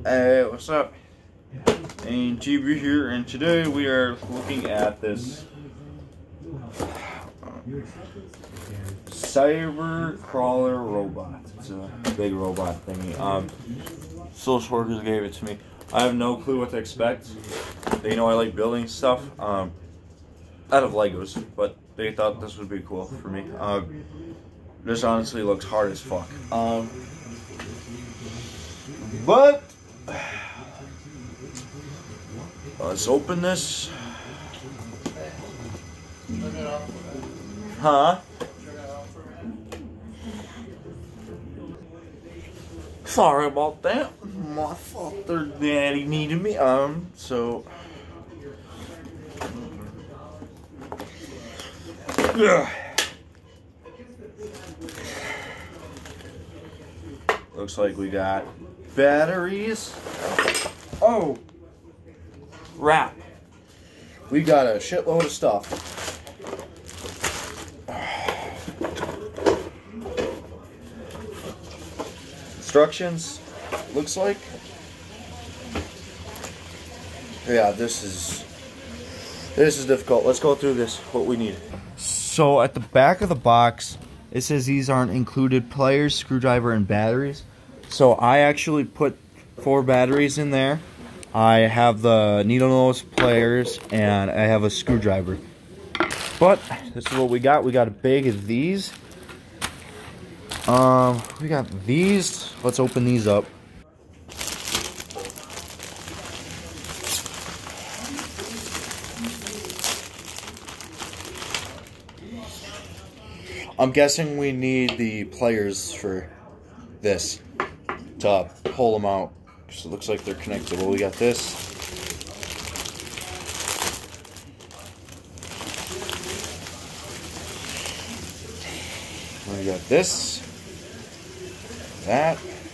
What's up? And GB here, and today we are looking at this cyber crawler robot. It's a big robot thingy. Social workers gave it to me. I have no clue what to expect. They know I like building stuff out of Legos, but they thought this would be cool for me. This honestly looks hard as fuck. But let's open this. Huh? Sorry about that. My fault. Their daddy needed me. So. Looks like we got batteries. Oh, crap. We got a shitload of stuff. Instructions, looks like. Yeah, this is difficult. Let's go through this, what we need. So at the back of the box, it says these aren't included: pliers, screwdriver, and batteries. So I actually put 4 batteries in there. I have the needle nose pliers, and I have a screwdriver. But this is what we got. We got a bag of these. We got these. Let's open these up. I'm guessing we need the pliers for this to pull them out, because it looks like they're connectable. We got this. We got this. That.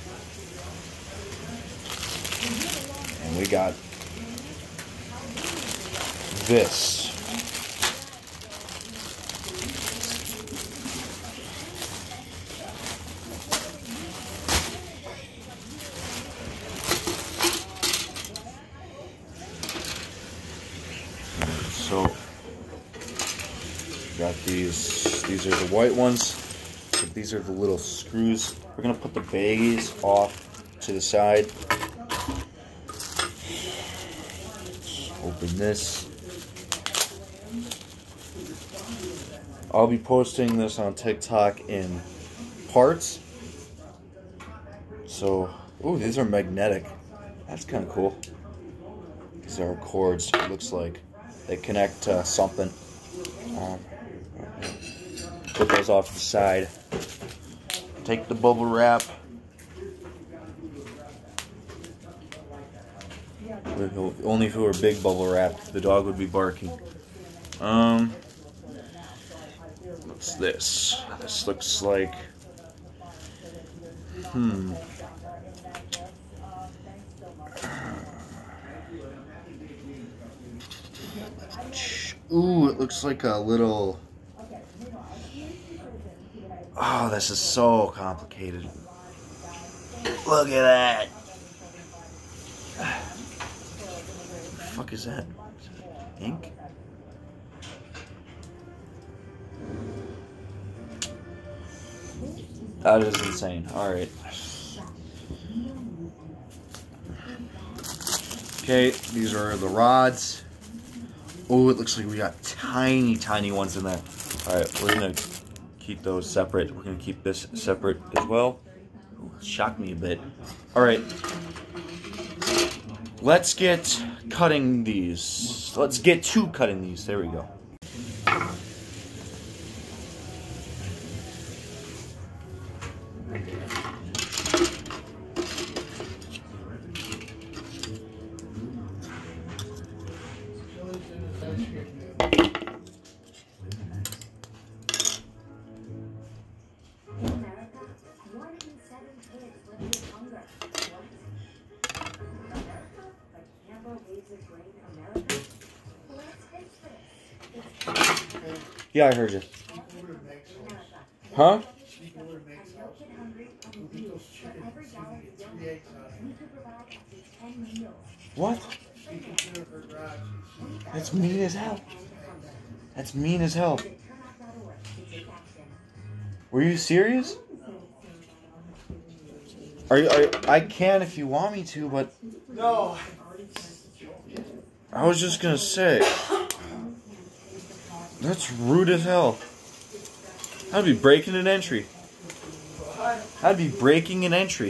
And we got this. So, got these are the white ones. So these are the little screws. We're gonna put the baggies off to the side. Let's open this. I'll be posting this on TikTok in parts. So, ooh, these are magnetic. That's kind of cool. These are cords. It looks like they connect to something. Put those off to the side. Take the bubble wrap. Only if it were big bubble wrap, the dog would be barking. What's this? This looks like... Ooh, it looks like a little... Oh, this is so complicated. Look at that. What the fuck is that? Is that ink? That is insane. Alright. Okay, these are the rods. Oh, it looks like we got tiny, tiny ones in there. Alright, we're gonna keep those separate. We're gonna keep this separate as well. Ooh, it shocked me a bit. Alright. Let's get cutting these. Let's get to cutting these. There we go. Yeah, I heard you. Huh? What? That's mean as hell. That's mean as hell. Were you serious? I can if you want me to, but No. I was just gonna say that's rude as hell. I'd be breaking an entry. I'd be breaking an entry.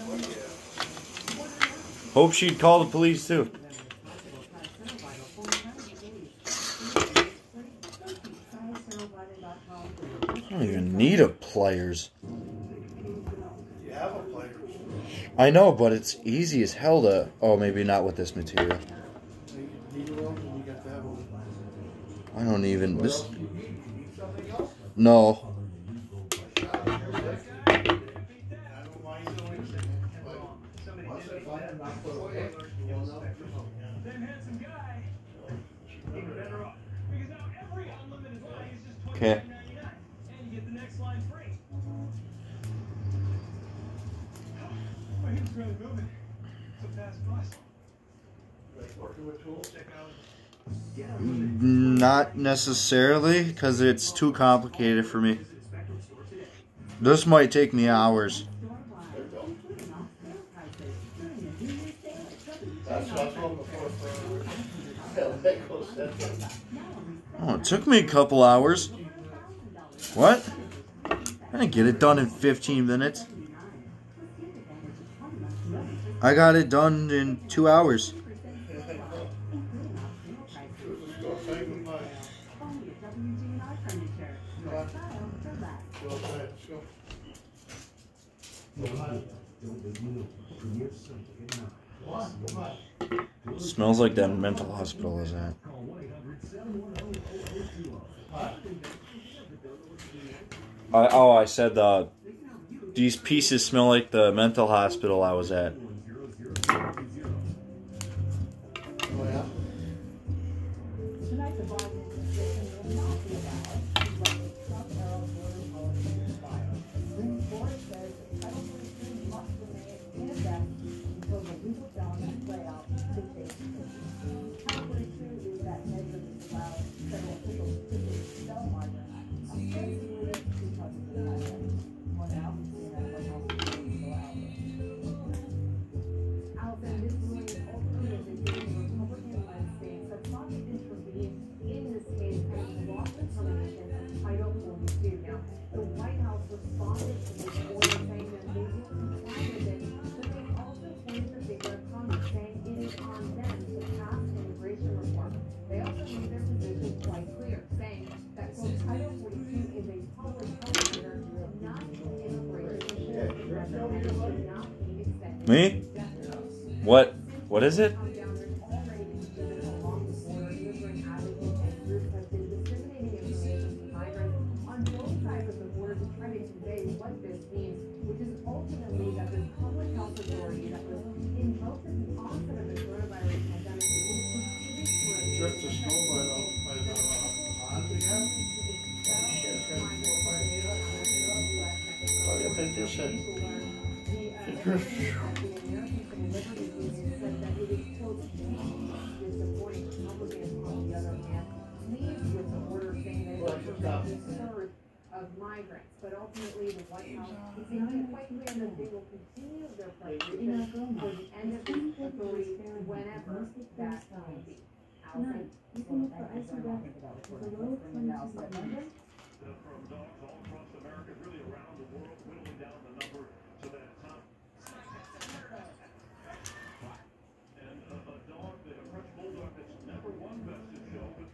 Hope she'd call the police too. I don't even need a pliers. You have a pliers. I know, but it's easy as hell to... Oh, maybe not with this material. I don't even... This... No. Okay. Not necessarily, because it's too complicated for me. This might take me hours. Oh, it took me a couple hours. What? I didn't get it done in 15 minutes. I got it done in 2 hours. It smells like that mental hospital is at. I said these pieces smell like the mental hospital I was at. Me? What? What is it? Of migrants, but ultimately the White House is making it quite clear that they will continue their flight for the end of this authority whenever that may be. Allison? From dogs all across America, really around the world, whittling down the number to that top. And a dog, a French bulldog that's never won Best in Show, but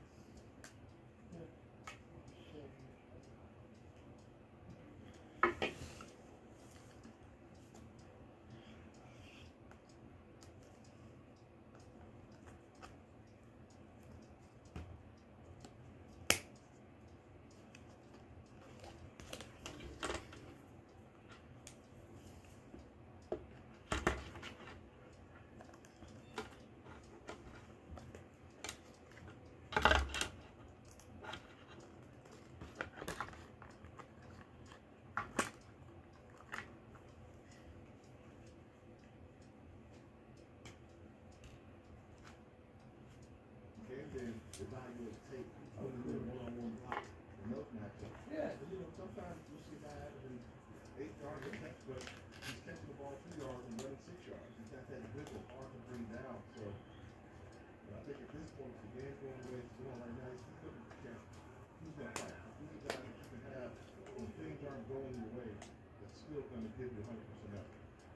evaluate tape when we do a one-on-one block and those matchups. Yeah, you know, sometimes you see a guy having 8 yards of catch, but he's catching the ball 2 yards and running 6 yards. He's got that wiggle, hard to bring down. So I think at this point, the game's going the way it's going right now. He's looking to catch. He's going to fight. These are guys that you can have when things aren't going your way. That's still going to give you 100% effort.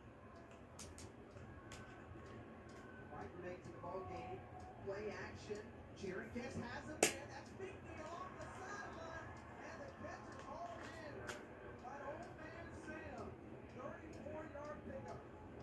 Right make to the ball game. Play action. Jerry Guess has him there. That's Binkley along the sideline. And the catch is hauled in by old man Sam. 34-yard pickup.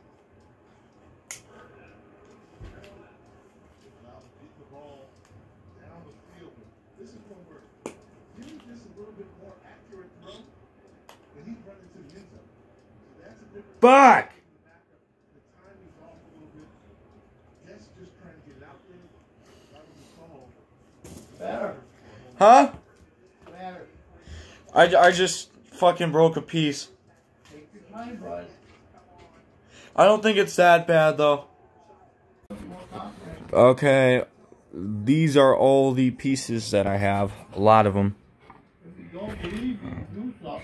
Allows to get the ball down the field. This is one where you need just a little bit more accurate throw, and he's running to the end zone. So that's a difference. Back! The timing's off a little bit. Guess just trying to get it out there. That was a call. Better. Huh? Better. I just fucking broke a piece. Take your time, bud. I don't think it's that bad though. Okay, these are all the pieces that I have. A lot of them. If you don't believe me, do something.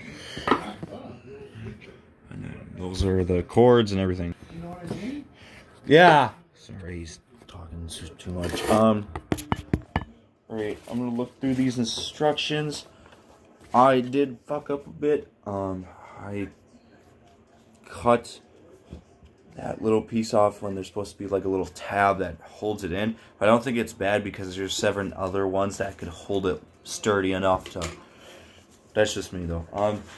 And then those are the cords and everything. You know what I mean? Yeah. Sorry, he's talking too much. Alright, I'm gonna look through these instructions. I did fuck up a bit. I cut that little piece off when there's supposed to be like a little tab that holds it in. I don't think it's bad because there's 7 other ones that could hold it sturdy enough to. That's just me though.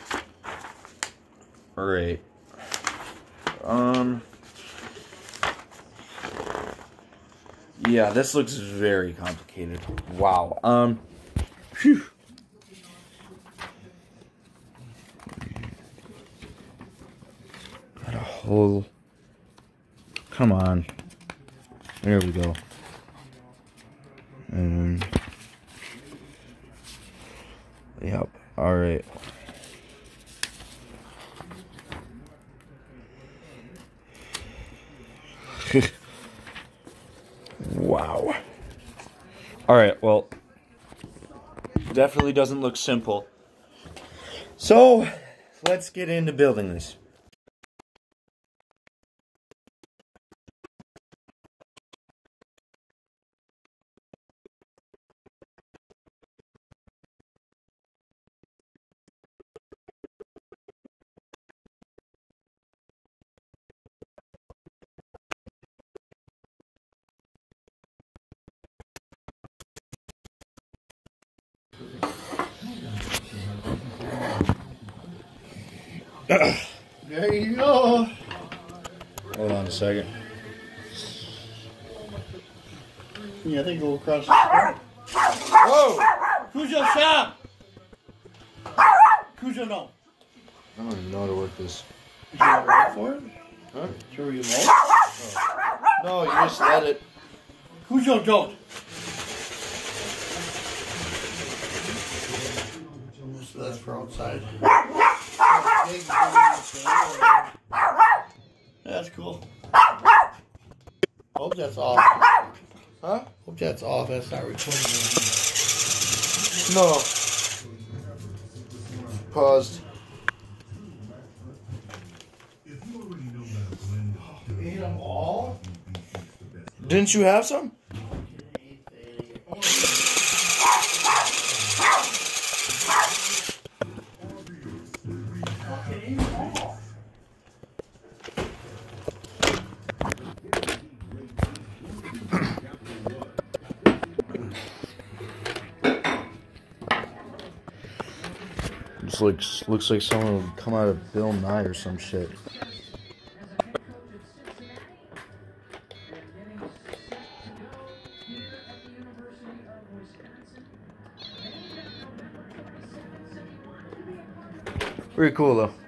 Alright. Yeah, this looks very complicated. Wow. Phew. Got a whole. Come on. There we go. And. Yep. Alright. Wow. Alright, well. Definitely doesn't look simple. So, let's get into building this. There you go. Hold on a second. Yeah, I think go across the street. Whoa! Cujo, stop! Cujo, no. I don't even know how to work this. You want to roll for it? Huh? Should we roll? No, you just let it. Cujo, don't. So that's for outside. That's cool. Hope that's off. Huh? Hope that's off. That's not recording. No. Paused. Ate them all? Didn't you have some? This looks like someone would come out of Bill Nye or some shit. Pretty cool though.